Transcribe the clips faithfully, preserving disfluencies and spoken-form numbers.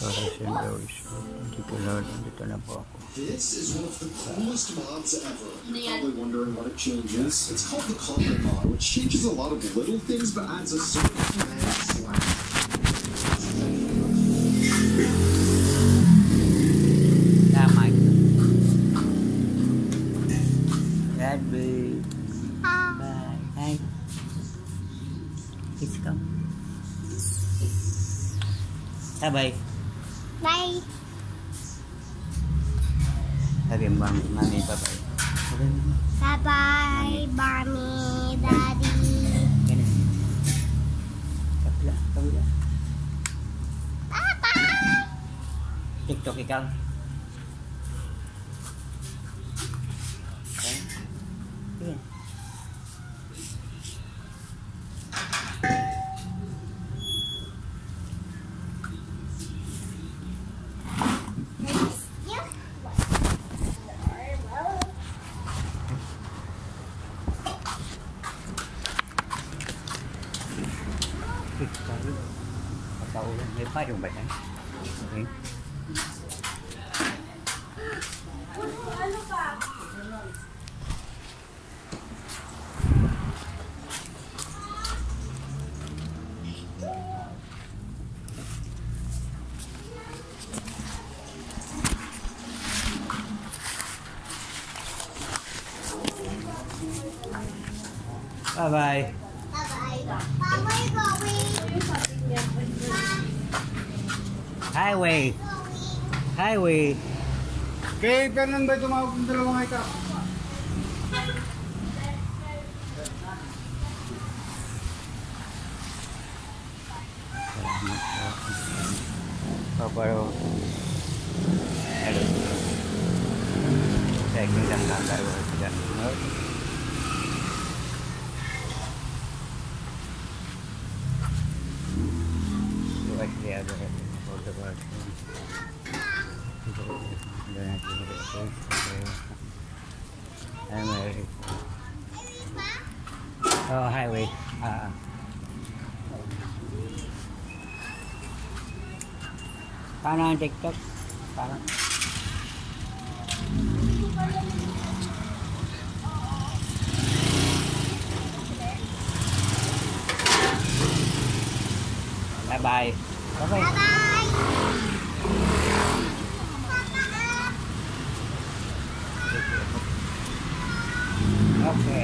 Dito na, dito na po ako. This is one of the coolest mods ever. You're probably wondering what it changes. It's called the Color Mod, which changes a lot of little things but adds a certain command slash. Tama. Red bee. Bye. Hi. Kiss come. Bye. Bye. Sabi mo, mami, bye-bye. Bye-bye, mommy, daddy. Ganun. Kapila, kapila. Bye-bye. TikTok ikaw. Okay. Sige. Pataulan, may payong ba yan? Okay. Bye-bye. Bye-bye, going. Highway. Highway. Kay Fernan ba tumawag ng dalawang ikaw? Paparo. Hello. Saya kingdom langgar baru tidak. Buat dia ada foto baru. Oh, highway. Ah. Paano ang TikTok? Paano? Bye-bye. Bye-bye. Bye-bye. Okay.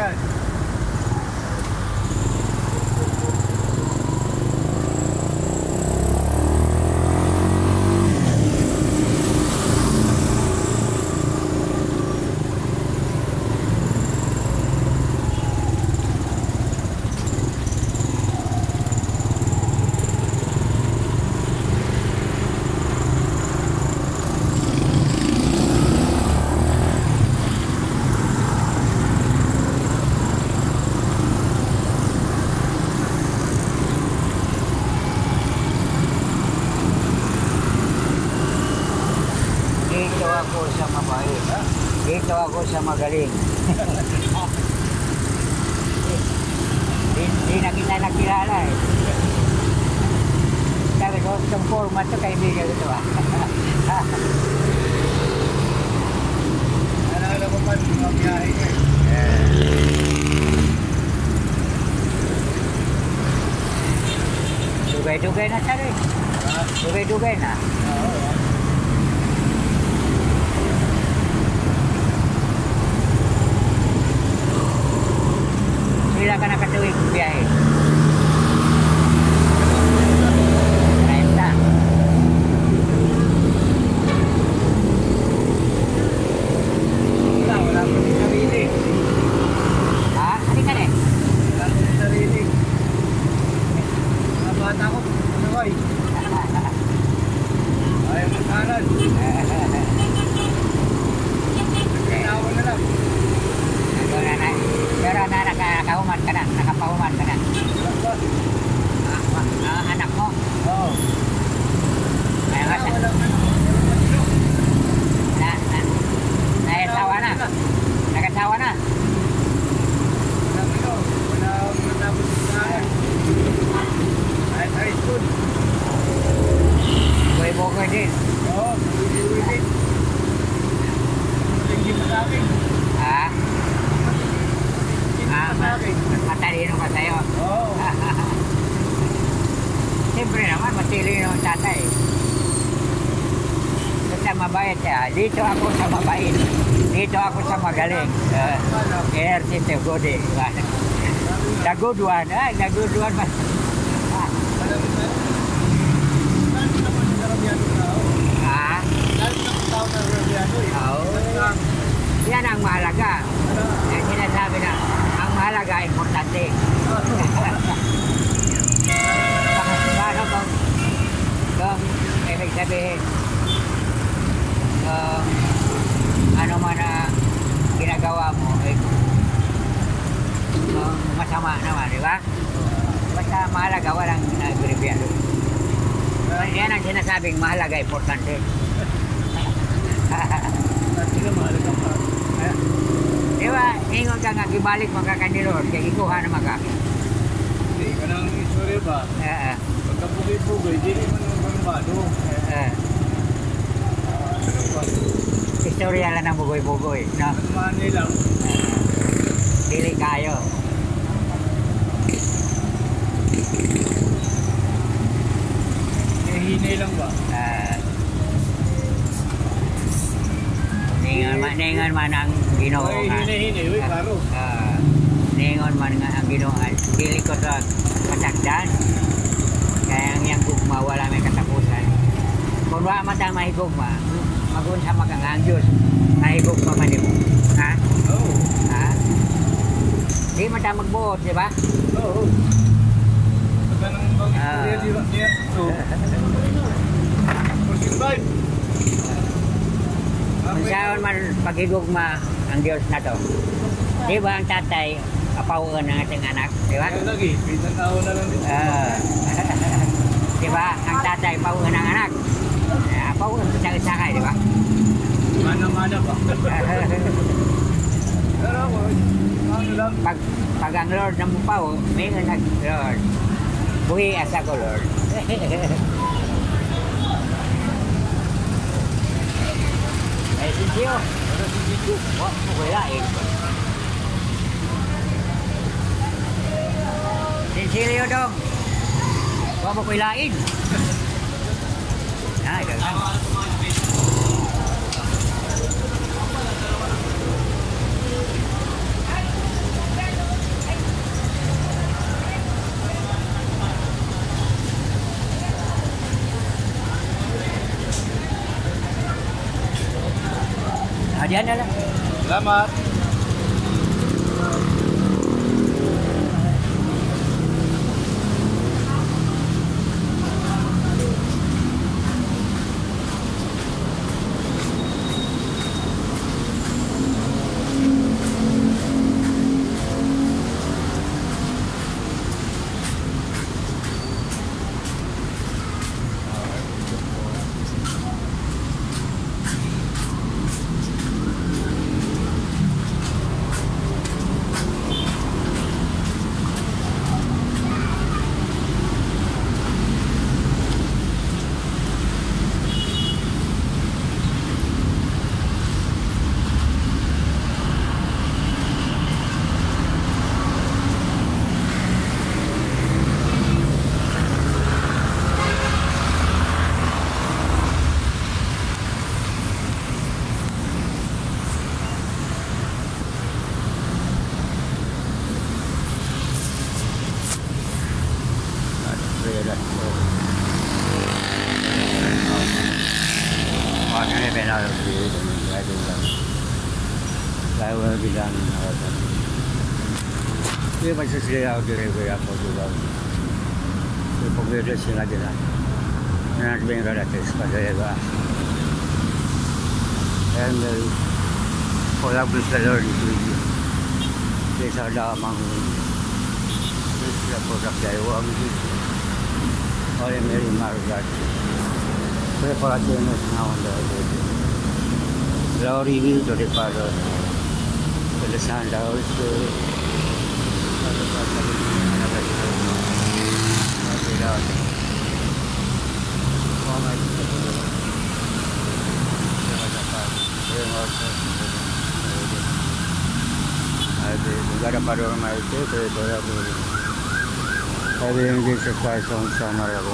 yan. Dito ako sa mabait. Dito ako sa magaling. Di, di na kita nakilala eh. Sabi ko, itong format to kaibigan ito ah. Naalala ko pa yung mga biyahe niya. Dugay-dugay na siya rin. Dugay-dugay na. Oo. Sila ka nakatuwing biyahe. Ayun na. Wala, wala ko yung sarili. Ha? Halika ka rin. Wala ko yung sarili. Mga bata ko, ano ko eh. Ayaw ng kanan. Kaya ako na lang. Pero na, pero na naka, nakahuman ka na. Nakapahuman ka na. Ah, ah, anak mo. Oo. Kaya nga sa... Wala, wala. Na, na, nakasawa na. Nakasawa na. Wala, wala. Wala akong natapos sa kanan. Kahit high school. Buhay-buhay din. Oo, uwi-uwi din. Hindi pa sa akin. Ha? Hindi Ah, pa sa akin. matalino ka sa'yo. Oo. Siyempre naman, matalino ang tatay. Basta mabait siya. Dito ako sa mabait. Dito ako sa magaling. Uh, Energy to good eh. The good one. Ay, the good one. Ah, Lalo naman yung Arabiano tao. ha? Lalo naman tao na Arabiano eh. Oo. Basta, Yan ang mahalaga. ano, Yan sinasabi na, ang mahalaga, importante. Paano kung, kung ibig sabihin, kung ano man na ginagawa mo, eh, kung masama naman, di ba? Basta mahalaga, walang nag-review. Yan ang sinasabing mahalaga, importante. sila mahalaga pa. Di ba, ingon ka nga, gibalik mo ka kanilor, kaya ikuha naman ka. Hindi, kanang istorya ba? Uh, Pagka pugay-pugay, di naman ang bangbado. uh, Ano ba? istorya lang ng bugoy-bugoy, no? Ang manay lang. Dili kayo. Eh, hinay lang ba? Uh, ningon man, ningon man ang Ginoo Ay, nga. hinay-hinay. Uy, klaro. Uh, ningon man nga ang Ginoo nga, dili ko sa kasagdan. Kaya ang iyang gugma, wala may katapusan. Kung wala man tayo mahigugma, magunsa magang ang Diyos, mahigugma man mo. Ha? Oo. Ha? Di man tayo magbuot, di ba? Oo. Pagka nang bang Ah. istorya, di ba? Niya, so, forty-five. Kung saan man paghigugma ang Diyos na to. Di ba ang tatay, kapauan ng ating anak, di ba? Kaya lagi, pinang tao na lang din. Ah. Di ba? Ang tatay, pauan ng anak. Uh, pauan sa sakay, di ba? Mana-mana ba? Pero ako, ano lang, Pag, pag ang Lord na mupaw, may nga nag, Lord, buhi asa ko, Lord. Ay, sinsiyo. Pero sinsiyo. Wah, wala eh. Sinsiyo dong. Wah, mo kuilain. Ay, ganun. diyan na lang. Salamat. Saya bilang dia masih sedia diri saya apa juga. Dia pergi dari sini lagi lah. Nak bengkel ada pada juga. Dan kalau berselar di sini, dia sudah mahu. Dia sudah produk dari uang itu. Oleh Mary Margaret. Preparasi ini senang dari. Lori ini daripada Pelesan daun itu ada pasal ini ada lagi ada lagi orang itu ada apa ada ada negara pada orang itu berada di ada yang di sekitar sana ada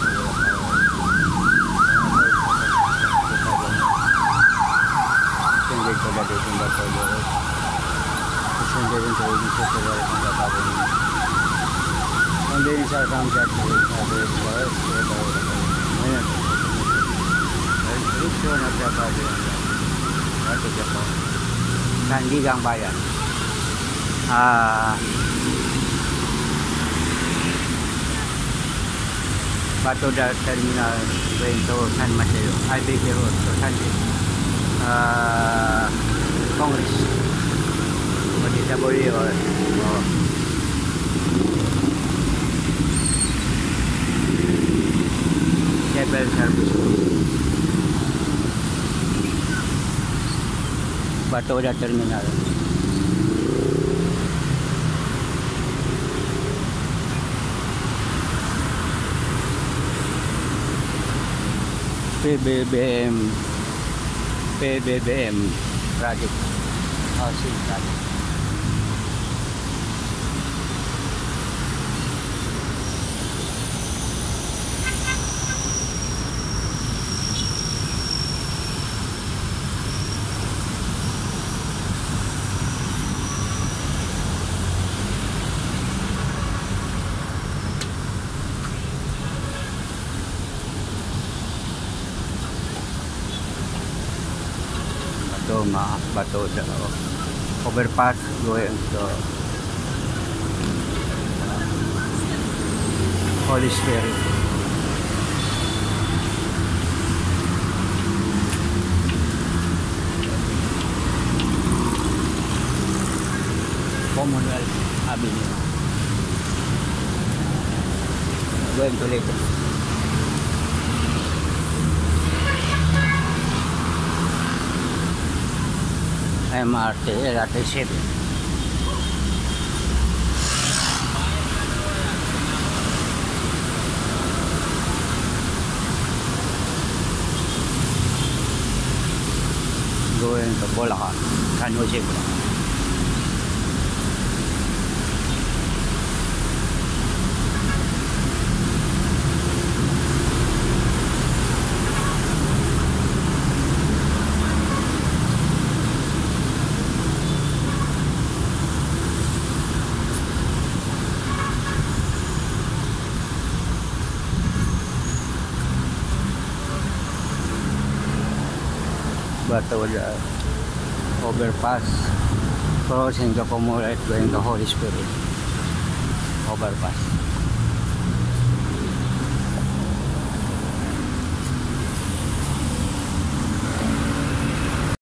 tinggi pada di tempat itu sendiri untuk bisa keluar tempat ini. Sendiri saya akan jadi ada buat ada mana? Itu nak apa dia? Ada apa? Sandi Gang Bayan. Ah, Batu dah terminal Bento San Mateo. I B K Road, Sandi. Ah, Kongres. Kita boleh oh. Cable service Batu dah terminal P B B M P B B M project housing project. Maaf batu overpass going to Holy Spirit. Commonwealth Avenue going to Lagos. M R T, L R T seven. Going to Bulacan, San Jose, Bulacan. Batu dah overpass crossing the Comoret going to Holy Spirit overpass.